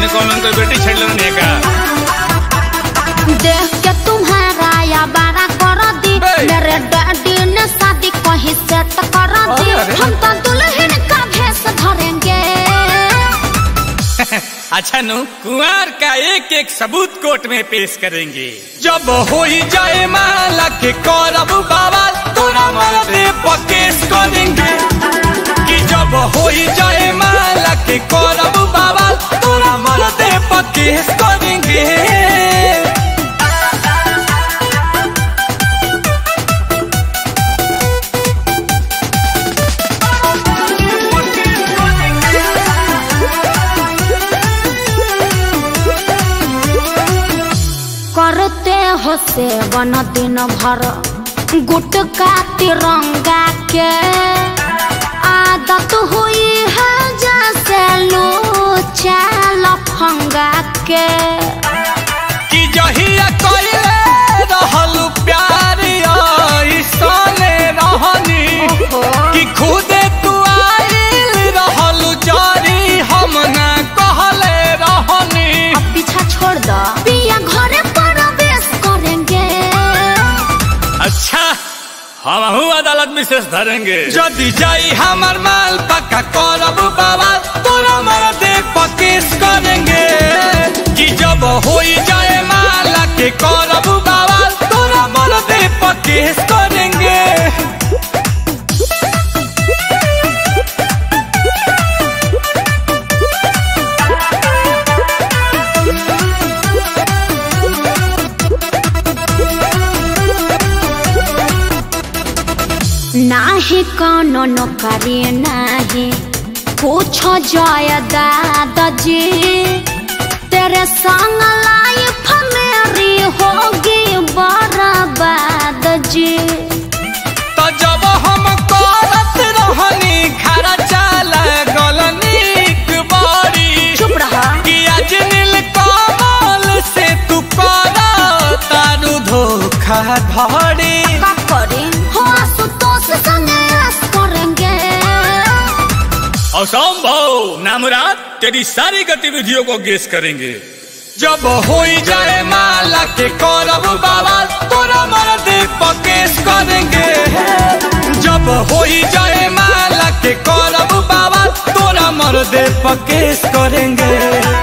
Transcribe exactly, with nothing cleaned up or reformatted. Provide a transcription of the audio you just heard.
कौन तो बेटी छेड़ लेने का देख के तुम्हारा या बारा कर दी मेरे डैडी ने शादी कहीं सेट कर दी हम तो दुल्हन का भेष धरेंगे। अच्छा नु कुंवर का एक एक सबूत कोर्ट में पेश करेंगे। जब हो ही जाए माला के करब बाबा तोरा मरदे पकेश करेंगे कि जब हो ही जाए माला के करब बाबा तोरा मरदे पकेश करेंगे। करते हो सेवन दिन भर गुटका तिरंगा के आदत हुई है जैसे लूचा लफंगा के कि जहिया कइले रहलू प्यार ऐसने रहनी कि खुदे तू आइल रहलू जारी हम ना कहले रहनी। अब पीछा छोड़ दो पिया घरे प्रवेश करेंगे। अच्छा हम अदालत में शेष धरेंगे। यदि जाई हमार माल पक्का करब बाबा तोरा मरदे पकेश करेंगे कि जब हो जाए माला के करब बाबा तोरा मरदे पकेश करेंगे। नाही कोनो नौकरी नाही पूछो जय दादाजी तेरे संग लाइफ मेरी होगी बर्बाद जी। तो जब हम करत रहनी खरा चाला गलनीक बारी चुप रहा कि आज नील कमल से तू करा तारू धोखा धड़ी का करें हो आशुतोष संग ऐश करेंगे। असंभव नामुराद तेरी सारी गतिविधियों को गेस करेंगे। जब हो जाए माला के करब बाबा तोरा मरदे पकेश करेंगे। जब हो जाए माला के करब बाबा तोरा मरदे पकेश करेंगे।